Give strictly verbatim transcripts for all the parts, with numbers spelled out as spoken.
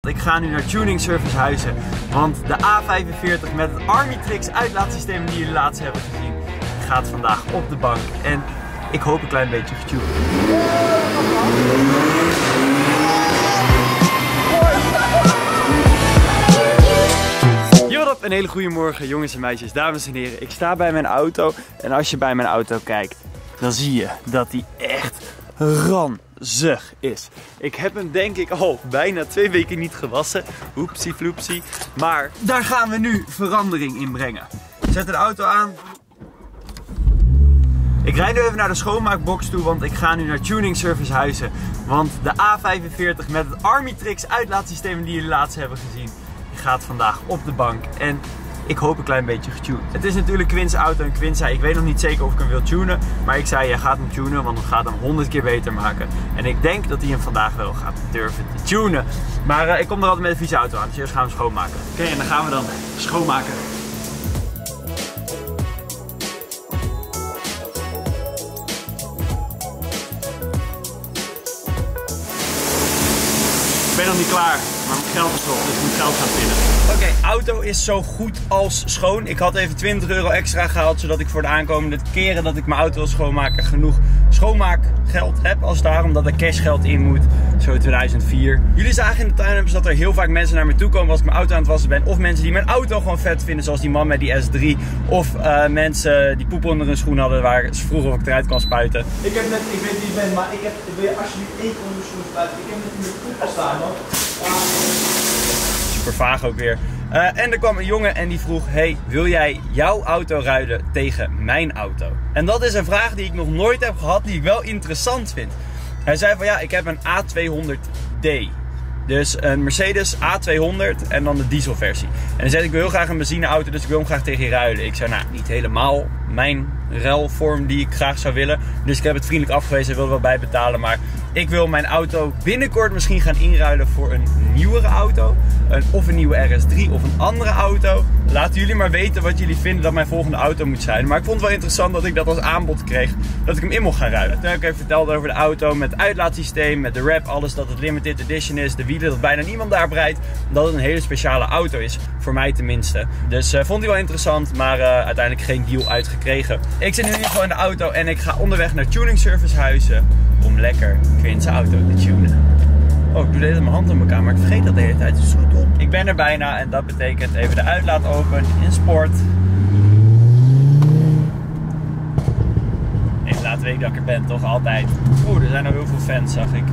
Ik ga nu naar Tuning Service Huizen, want de A vijfenveertig met het Armitrix uitlaatsysteem die jullie laatst hebben gezien, gaat vandaag op de bank en ik hoop een klein beetje getuned. Yo, wat op, een hele goede morgen jongens en meisjes, dames en heren. Ik sta bij mijn auto en als je bij mijn auto kijkt, dan zie je dat die echt ranzig is. Ik heb hem denk ik al bijna twee weken niet gewassen. Oepsie floepsie. Maar daar gaan we nu verandering in brengen. Zet de auto aan. Ik rijd nu even naar de schoonmaakbox toe, want ik ga nu naar Tuning Service Huizen. Want de A vijfenveertig met het Armitrix uitlaatsysteem die jullie laatst hebben gezien, gaat vandaag op de bank. En ik hoop een klein beetje getuned. Het is natuurlijk Quint's auto en Quint zei, ik weet nog niet zeker of ik hem wil tunen. Maar ik zei, jij gaat hem tunen, want dan gaat hem honderd keer beter maken. En ik denk dat hij hem vandaag wel gaat durven te tunen. Maar uh, ik kom er altijd met een vieze auto aan, dus eerst gaan we hem schoonmaken. Oké, okay, en dan gaan we dan schoonmaken. Ik ben nog niet klaar, maar mijn geld is op, dus ik moet geld gaan vinden. Oké, okay, auto is zo goed als schoon. Ik had even twintig euro extra gehaald, zodat ik voor de aankomende keren dat ik mijn auto wil schoonmaken genoeg schoonmaakgeld heb. Als daarom dat er cashgeld in moet, zo tweeduizend vier. Jullie zagen in de tuin dat er heel vaak mensen naar me toe komen als ik mijn auto aan het wassen ben. Of mensen die mijn auto gewoon vet vinden, zoals die man met die S drie. Of uh, mensen die poep onder hun schoen hadden, waar ze vroegen of ik eruit kan spuiten. Ik heb net, ik weet wie je bent, maar ik heb, wil je alsjeblieft één onder mijn schoen spuiten. Ik heb net in de poep al staan, man. Super vaag ook weer. Uh, en er kwam een jongen en die vroeg, hey, wil jij jouw auto ruilen tegen mijn auto? En dat is een vraag die ik nog nooit heb gehad, die ik wel interessant vind. Hij zei van ja, ik heb een A tweehonderd D. Dus een Mercedes A tweehonderd en dan de dieselversie. En hij zei, ik wil heel graag een benzineauto, dus ik wil hem graag tegen je ruilen. Ik zei, nou, niet helemaal mijn ruilvorm die ik graag zou willen. Dus ik heb het vriendelijk afgewezen, hij wilde wel bijbetalen. Maar ik wil mijn auto binnenkort misschien gaan inruilen voor een nieuwere auto. Een, of een nieuwe R S drie of een andere auto. Laten jullie maar weten wat jullie vinden dat mijn volgende auto moet zijn. Maar ik vond het wel interessant dat ik dat als aanbod kreeg. Dat ik hem in mocht gaan ruilen. Toen heb ik even verteld over de auto met het uitlaatsysteem, met de wrap, alles dat het limited edition is. De wielen dat bijna niemand daar rijdt. Dat het een hele speciale auto is. Voor mij tenminste. Dus uh, vond hij wel interessant, maar uh, uiteindelijk geen deal uitgekregen. Ik zit nu in ieder geval in de auto en ik ga onderweg naar Tuning Service Huizen. Om lekker Quint's auto te tunen. Oh, ik doe deze mijn hand in elkaar, maar ik vergeet dat de hele tijd. Het is zo dom. Ik ben er bijna en dat betekent even de uitlaat open in sport. Even laten weten dat ik er ben, toch altijd. Oeh, er zijn nog heel veel fans, zag ik.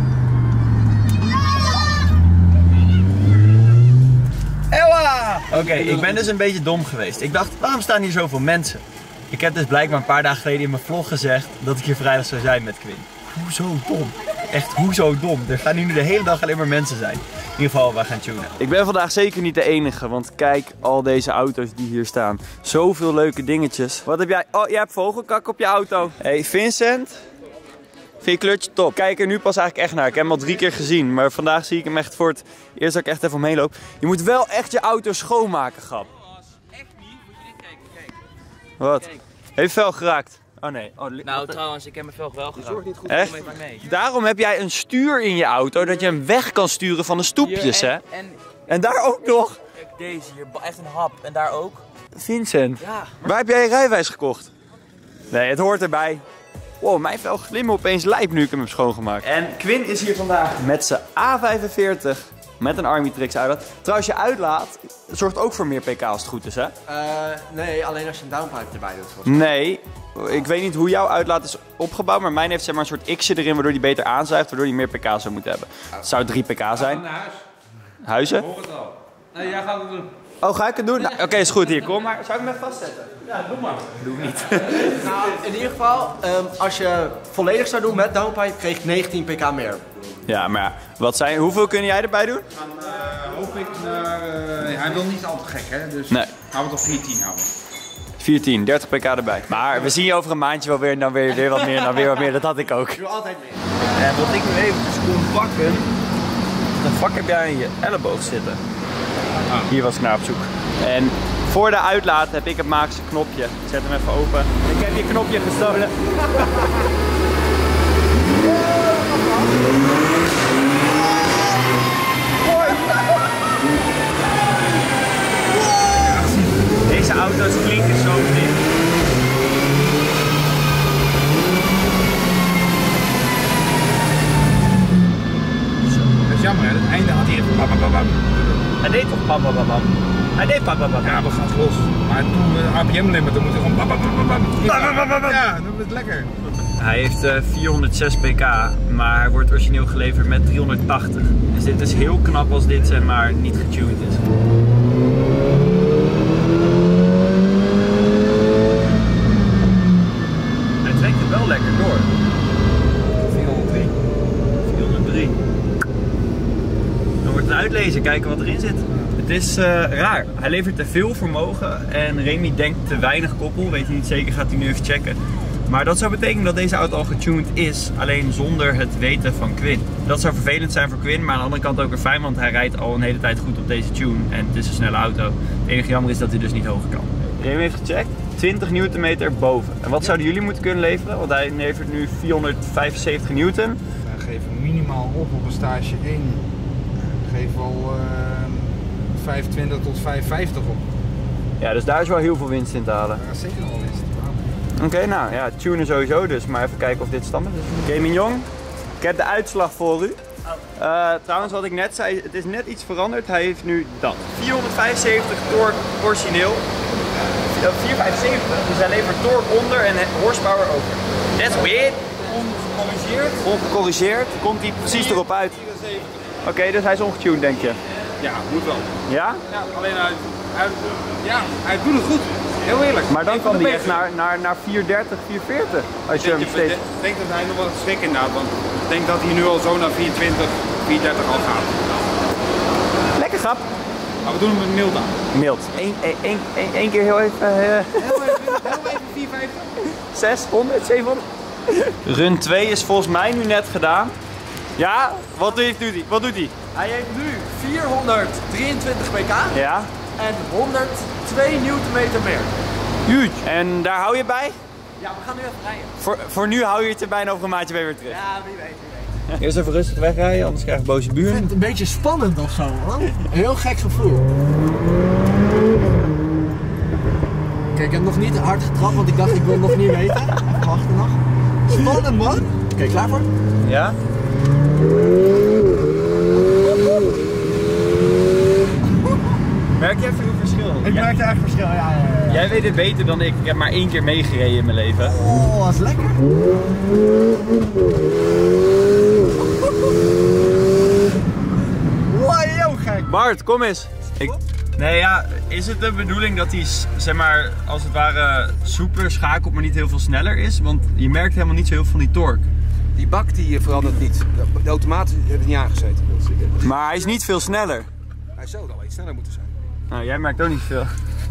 Ewa! Oké, okay, ik ben dus een beetje dom geweest. Ik dacht, waarom staan hier zoveel mensen? Ik heb dus blijkbaar een paar dagen geleden in mijn vlog gezegd dat ik hier vrijdag zou zijn met Quint. Hoezo dom? Echt, hoezo dom? Er gaan nu de hele dag alleen maar mensen zijn. In ieder geval, we gaan tunen. Ik ben vandaag zeker niet de enige, want kijk al deze auto's die hier staan. Zoveel leuke dingetjes. Wat heb jij? Oh, jij hebt vogelkak op je auto. Hey Vincent. Vind je kleurtje top? Kijk er nu pas eigenlijk echt naar. Ik heb hem al drie keer gezien, maar vandaag zie ik hem echt voor het eerst dat ik echt even omheen loop. Je moet wel echt je auto schoonmaken, grap. Echt niet? Moet je dit kijken, kijk. Wat? Kijk. Heeft vel geraakt? Oh nee. Oh, nou trouwens, ik heb mijn velg wel geraakt. Niet goed. Echt? Daarom heb jij een stuur in je auto, dat je hem weg kan sturen van de stoepjes, hier, hè? En, en, en daar ook nog. Kijk deze hier, echt een hap. En daar ook. Vincent, ja, maar... waar heb jij je rijbewijs gekocht? Nee, het hoort erbij. Wow, mijn vel glimmen opeens lijp nu ik hem heb schoongemaakt. En Quint is hier vandaag met zijn A vijfenveertig met een Armitrix uitlaat. Trouwens, je uitlaat zorgt ook voor meer pk als het goed is, hè? Uh, nee, alleen als je een downpipe erbij doet. Nee, ik weet niet hoe jouw uitlaat is opgebouwd, maar mijn heeft zeg maar een soort x'je erin waardoor die beter aanzuigt, waardoor die meer pk zou moeten hebben. Het zou drie pk zijn. Naar huis. Huizen? Ik hoor het al. Nee, jij gaat het doen. Oh, ga ik het doen? Nou, Oké, okay, is goed. Hier, kom maar. Zou ik hem even vastzetten? Ja, doe maar. Doe niet. Nou, in ieder geval, um, als je volledig zou doen met downpipe, kreeg ik negentien pk meer. Ja, maar ja, wat zijn, hoeveel kun jij erbij doen? Dan uh, hoop ik naar... Uh, hij wil niet al te gek, hè? Dus nee. Gaan we toch veertien houden. veertien, dertig pk erbij. Maar we zien je over een maandje wel weer en dan weer, weer wat meer en dan weer wat meer. Dat had ik ook. Ik doe altijd mee. En wat ik nu eventjes kon pakken, een vak heb jij in je elleboog zitten. Ah. Hier was ik naar op zoek. En voor de uitlaat heb ik het magische knopje. Ik zet hem even open. Ik heb je knopje gestolen. Hoi! einde had hij even bam, bam, bam, bam. Hij deed toch bam bam bam bam? Hij deed bam bam bam. Ja, we gaan los. Maar toen we de R P M-limit, dan moet hij gewoon bam, bam, bam, bam. Bam, bam, bam, bam, bam. Ja, dan is het lekker. Hij heeft uh, vierhonderdzes pk, maar hij wordt origineel geleverd met driehonderdtachtig. Dus dit is heel knap als dit zeg maar niet getuned is. Hij trekt het wel lekker door. vierhonderddrie. vierhonderddrie. Dan wordt het uitlezen, kijken wat erin zit. Het is uh, raar. Hij levert te veel vermogen en Remy denkt te weinig koppel. Weet hij niet zeker, gaat hij nu even checken. Maar dat zou betekenen dat deze auto al getuned is, alleen zonder het weten van Quinn. Dat zou vervelend zijn voor Quinn, maar aan de andere kant ook weer fijn, want hij rijdt al een hele tijd goed op deze tune en het is een snelle auto. Het enige jammer is dat hij dus niet hoger kan. Remy heeft gecheckt, twintig newtonmeter boven. En wat zouden jullie moeten kunnen leveren? Want hij levert nu vierhonderdvijfenzeventig newton. We geven minimaal op op een stage één. We geven al uh, vijfentwintig tot vijfenvijftig op. Ja, dus daar is wel heel veel winst in te halen. Ja, zeker nog wel eens. Oké, okay, nou ja, tunen sowieso dus, maar even kijken of dit standaard is. Oké, okay, Mignon, ik heb de uitslag voor u. Uh, trouwens, wat ik net zei, het is net iets veranderd. Hij heeft nu dat. vierhonderdvijfenzeventig torque origineel. vierhonderdvijfenzeventig, dus hij levert torque onder en horsepower over. That's weird. Ongecorrigeerd. Ongecorrigeerd, komt hij precies erop uit. Oké, okay, dus hij is ongetuned, denk je? Ja, moet wel. Ja? Ja, alleen hij, hij, ja, hij doet het goed. Heel eerlijk. Maar dan kan hij echt naar, naar, naar vierhonderddertig, vierhonderdveertig. Als je hem steeds... Ik denk dat hij nog wel schrik inderdaad, want ik denk dat hij nu al zo naar vierentwintig, vierendertig al gaat. Lekker grap. Maar we doen hem met mild aan. Mild. Eén, één, één, één, één keer heel even... Uh... Heel even, heel even vierhonderdvijftig. zeshonderd, zevenhonderd. Run twee is volgens mij nu net gedaan. Ja, wat doet hij? Wat doet hij? Hij heeft nu vierhonderddrieëntwintig pk Ja. en honderdtwee newtonmeter meer. Huge. En daar hou je bij? Ja, we gaan nu even rijden. Voor, voor nu hou je het erbij en over een maandje ben je weer terug. Ja, wie weet, wie weet. Eerst even rustig wegrijden, anders krijg ik boze Ik buren. vind het een beetje spannend of zo, man. Een heel gek gevoel. Kijk, ik heb nog niet hard getrapt, want ik dacht ik wil nog niet weten. Even wachten nog. Spannend, man. Oké, okay, klaar voor? Ja? Merk je even een verschil? Ik Ja. merkte echt verschil, ja, ja, ja. Jij weet het beter dan ik. Ik heb maar één keer meegereden in mijn leven. Oh, dat is lekker. Wow, yo, gek. Bart, kom eens. Ik... Nee, ja, is het de bedoeling dat hij, zeg maar, als het ware soepeler schakelt, maar niet heel veel sneller is? Want je merkt helemaal niet zo heel veel van die torque. Die bak die verandert niet. De automaten hebben niet aangezeten. Maar hij is niet veel sneller. Hij zou wel iets sneller moeten zijn. Nou, jij merkt ook niet veel.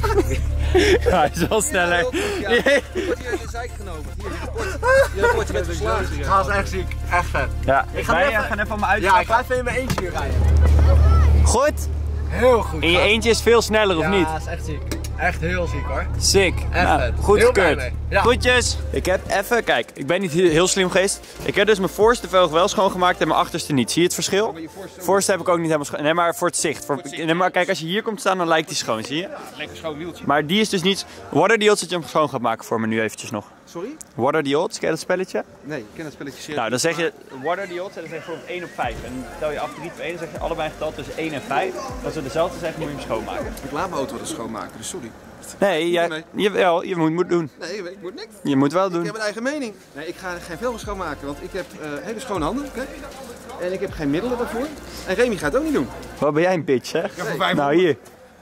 Ja, hij is wel sneller. Ja, wordt hier uit de zijk genomen. Hier, dit rapport. Dit rapport werd verslagen. Ja, dat is echt ziek. Echt vet. Ja, Ik ga wij nu even- gaan even aan me Ja, uitstappen. ik ga even in mijn eentje hier rijden. Goed? Heel goed. In je eentje is veel sneller, of ja, niet? Ja, dat is echt ziek. Echt heel ziek, hoor. Sick. Echt Nou, vet. goed Heel blij gekeurd. mee. Ja. Groetjes. Ik heb even, kijk, ik ben niet heel, heel slim geweest. Ik heb dus mijn voorste velg wel schoongemaakt en mijn achterste niet. Zie je het verschil? Voorste heb ik ook niet helemaal schoon. Nee, maar voor het zicht. Voor, nee, maar kijk, als je hier komt staan, dan lijkt die schoon, zie je? Lekker schoon wieltje. Maar die is dus niet... What are the odds dat je hem schoon gaat maken voor me nu eventjes nog? Sorry? What are the odds? Ken je dat spelletje? Nee, ik ken dat spelletje serieus. Nou, dan zeg je, what are the odds? En dan zeg je bijvoorbeeld één op vijf. En dan tel je af drie op één, dan zeg je allebei geteld tussen één en vijf. Als we dezelfde zeggen, moet je hem schoonmaken. Ik laat mijn auto wel eens schoonmaken, dus sorry. Nee, jij, Nee. jawel, je moet, moet doen. Nee, ik moet niks. Je moet wel Ik doen. heb een eigen mening. Nee, ik ga geen velgen schoonmaken, want ik heb uh, hele schone handen. Kijk. En ik heb geen middelen daarvoor. En Remy gaat het ook niet doen. Wat ben jij een bitch, hè? voor Nou, hier.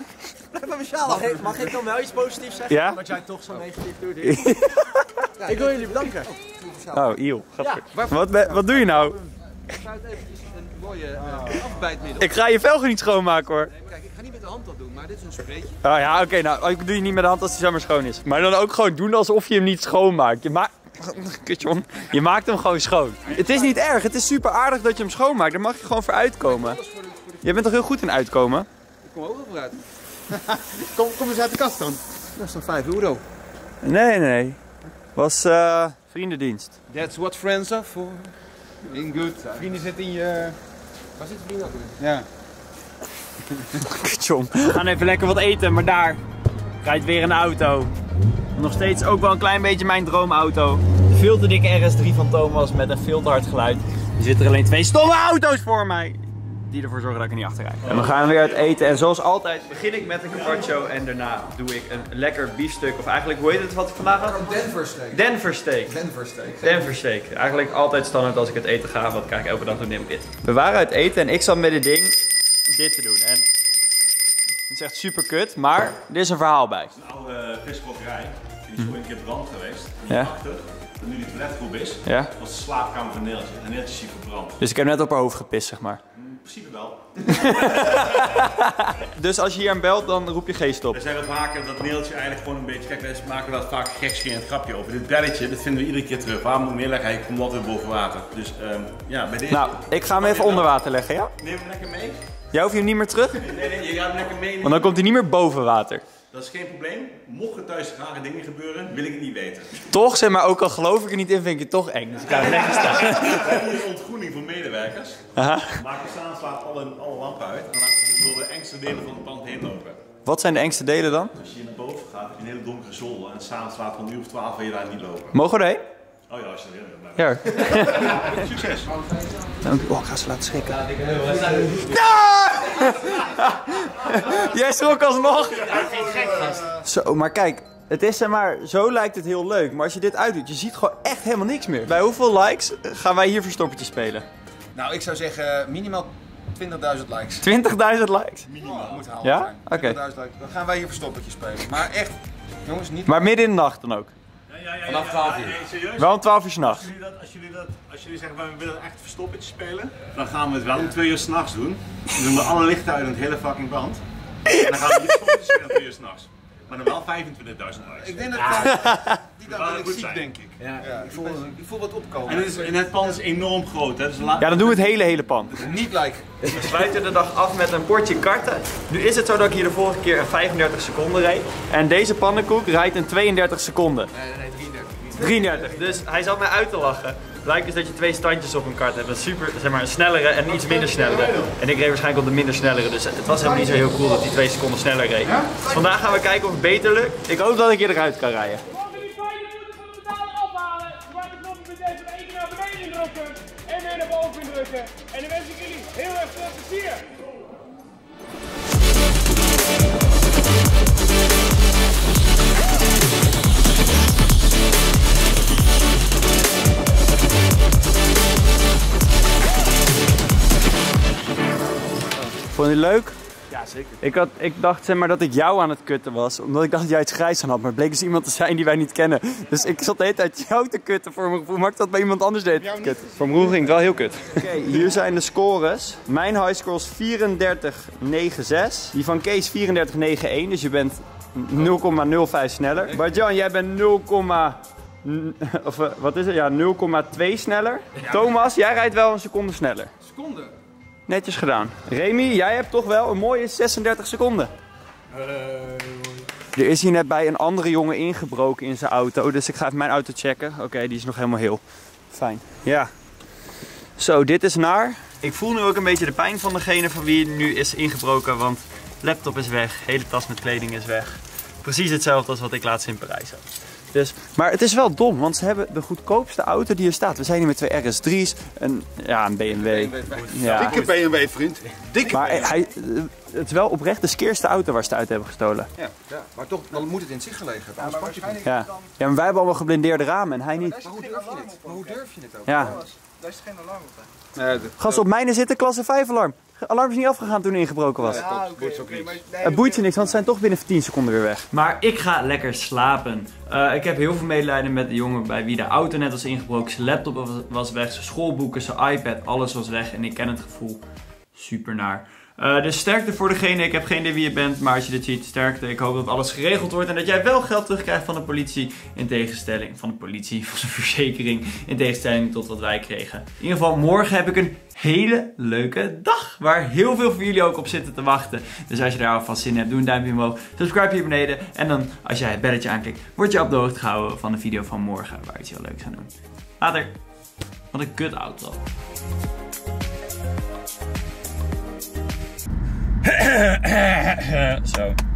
Mag ik, mag ik dan wel iets positiefs zeggen? Ja? Omdat jij toch zo negatief doet. Ja, ik wil jullie bedanken. Oh, eeuw. Grappig. Ja. Wat, ben- wat doe je nou? Ik ga het eventjes een mooie uh, afbijtmiddel. Ik ga je velgen niet schoonmaken, hoor. Kijk, ik ga niet met de hand dat doen, maar dit is een spreetje. Oh ja, oké, nou, ik doe je niet met de hand als hij zomaar schoon is. Maar dan ook gewoon doen alsof je hem niet schoonmaakt. Je maakt... Kutje om. Je maakt hem gewoon schoon. Het is niet erg, het is super aardig dat je hem schoonmaakt. Daar mag je gewoon voor uitkomen. Je bent toch heel goed in uitkomen? Ik kom ook wel vooruit. Kom, kom eens uit de kast dan. Dat is dan vijf euro. Nee, nee. Was eh vriendendienst. That's what friends are for. In good. Vrienden zitten in je... Waar zit de vriend ook in? Ja. Kutje om. We gaan even lekker wat eten, maar daar rijdt weer een auto. Nog steeds ook wel een klein beetje mijn droomauto. De veel te dikke R S drie van Thomas met een veel te hard geluid. Er zitten er alleen twee stomme auto's voor mij. die ervoor zorgen dat ik er niet achter rijd. En we gaan weer uit eten. En zoals altijd begin ik met een carpaccio en daarna doe ik een lekker biefstuk. Of eigenlijk, hoe heet het wat ik vandaag had? Denver steak. Denver steak. Denver steak. Denver steak. Eigenlijk altijd standaard als ik het eten ga, wat krijg ik elke dag doen, neem ik dit. We waren uit eten en ik zat met dit ding dit te doen. En het is echt super kut, maar er is een verhaal bij. Het is een oude visgrokkerij. Die is ooit een keer brand geweest. Ja. Achter. Nu die toiletgroep is, Ja. was de slaapkamer van Neeltje. En Neeltje is hier verbrand. Dus ik heb net op haar hoofd gepist, zeg maar. In principe wel. Dus als je hier aan belt, dan roep je geest op. We zeggen vaker dat Neeltje eigenlijk gewoon een beetje... Kijk, wij maken wel vaak gekscherend grapje over. Dit belletje, dat vinden we iedere keer terug. Waarom moet ik neerleggen? Hij komt altijd boven water. Dus um, ja, bij deze... Nou, ik ga hem even onder water leggen, ja? Neem hem lekker mee. Jij hoeft hem niet meer terug? Nee, nee, je gaat hem lekker mee. Want dan komt hij niet meer boven water. Dat is geen probleem. Mocht er thuis rare dingen gebeuren, wil ik het niet weten. Toch, zeg maar, ook al geloof ik er niet in, vind ik het toch eng. Dus ik ga er netjes staan. We hebben hier een ontgroening voor medewerkers. Aha. Maken we staan, slaat alle, alle lampen uit. En dan laten we dus door de engste delen van het pand heen lopen. Wat zijn de engste delen dan? Als je hier naar boven gaat, heb je een hele donkere zolder. En s'avonds laat om een uur of twaalf wil je daar niet lopen. Mogen we erheen? Oh ja, als je er wil. Ja. Succes! Dank u. Oh, ik ga ze laten schrikken. Jij schrok alsnog? Zo, maar kijk. Het is zeg maar, zo lijkt het heel leuk. Maar als je dit uitdoet, je ziet gewoon echt helemaal niks meer. Bij hoeveel likes gaan wij hier verstoppertje spelen? Nou, ik zou zeggen minimaal twintigduizend likes. twintigduizend likes? Minimaal. Moet halen Ja? zijn. Oké. twintigduizend likes. Dan gaan wij hier verstoppertje spelen. Maar echt, jongens, niet... Maar midden in de nacht dan ook? Ja, ja, ja, Vanaf twaalf uur. Ja, ja, serieus? Wel om twaalf uur 's nachts. Als jullie, dat, als, jullie dat, als jullie zeggen, we willen echt verstoppertje spelen, dan gaan we het wel om twee uur s'nachts doen. Dan doen we alle lichten uit in het hele fucking band. En dan gaan we hier verstoppertje spelen om twee uur s'nachts. Maar dan wel vijfentwintigduizend likes. Ik denk dat uh, die Dat dag zou ben ik goed ziek, zijn. denk ik. Ja, ik, voel, ik voel wat opkomen. En het, is, en het pand is enorm groot, hè? Dus la- Ja, dan doen we het hele, hele pan. Niet like. We sluiten de dag af met een potje karten. Nu is het zo dat ik hier de vorige keer een vijfendertig seconden reed. En deze pannenkoek rijdt in tweeëndertig seconden. Nee, nee, drieëndertig. drieëndertig. Dus hij zat mij uit te lachen. Blijkt dus dat je twee standjes op een kart hebt. Een super, zeg maar, een snellere en een iets minder snellere. En ik reed waarschijnlijk op de minder snellere. Dus het was helemaal niet zo heel cool dat hij twee seconden sneller reed. Dus vandaag gaan we kijken of het beter lukt. Ik hoop dat ik hier eruit kan rijden. Mogen die vijfenvoeters van de pedalen ophalen, maar de knop met deze één keer naar beneden drukken en weer naar boven drukken. En dan wens ik jullie heel erg veel plezier. Vond je het leuk? Ja, zeker. Ik, had, ik dacht zeg maar dat ik jou aan het kutten was, omdat ik dacht dat jij iets grijs aan had. Maar het bleek dus iemand te zijn die wij niet kennen. Dus ik zat de hele tijd jou te kutten voor mijn gevoel, maar ik zat bij iemand anders deed te kutten. Voor mijn gevoel ging het wel heel kut. Oké, okay, hier zijn de scores. Mijn highscore is vierendertig negen zes. Die van Kees vierendertig negen één, dus je bent nul komma nul vijf sneller. Bart-Jan, jij bent nul, of uh, wat is het? Ja, nul komma twee sneller. Thomas, jij rijdt wel een seconde sneller. Seconde. Netjes gedaan. Remy, jij hebt toch wel een mooie zesendertig seconden. Uh, Er is hier net bij een andere jongen ingebroken in zijn auto. Dus ik ga even mijn auto checken. Oké, okay, die is nog helemaal heel. Fijn. Ja. Zo, dit is naar. Ik voel nu ook een beetje de pijn van degene van wie nu is ingebroken. Want laptop is weg. Hele tas met kleding is weg. Precies hetzelfde als wat ik laatst in Parijs had. Dus, maar het is wel dom, want ze hebben de goedkoopste auto die hier staat. We zijn hier met twee R S drie's, een, ja, een B M W. Ja. Dikke B M W, vriend. Dikke Maar hij, het is wel oprecht de skeerste auto waar ze het uit hebben gestolen. Ja, ja, maar toch, dan moet het in zich gelegen hebben. Anders pak je het niet. Ja. Ja, maar wij hebben allemaal geblindeerde ramen en hij niet. Maar hoe durf je het? Maar hoe durf je het ook? Ja. Daar is geen alarm op, hè? Gast, op mijne zit een klasse vijf alarm. Alarm is niet afgegaan toen hij ingebroken was. Ja, dat boeit ook niet. Het boeit je niks, want ze zijn toch binnen tien seconden weer weg. Maar ik ga lekker slapen. Uh, ik heb heel veel medelijden met de jongen bij wie de auto net was ingebroken. Zijn laptop was weg, zijn schoolboeken, zijn iPad, alles was weg. En ik ken het gevoel super naar. Uh, dus sterkte voor degene, ik heb geen idee wie je bent, maar als je dit ziet, sterkte. Ik hoop dat alles geregeld wordt en dat jij wel geld terugkrijgt van de politie in tegenstelling, van de politie, van de verzekering, in tegenstelling tot wat wij kregen. In ieder geval, morgen heb ik een hele leuke dag, waar heel veel van jullie ook op zitten te wachten. Dus als je daar alvast zin in hebt, doe een duimpje omhoog, subscribe hier beneden en dan, als jij het belletje aanklikt, word je op de hoogte gehouden van de video van morgen, waar iets heel leuks aan doen. Later. Wat een kut auto. Zo.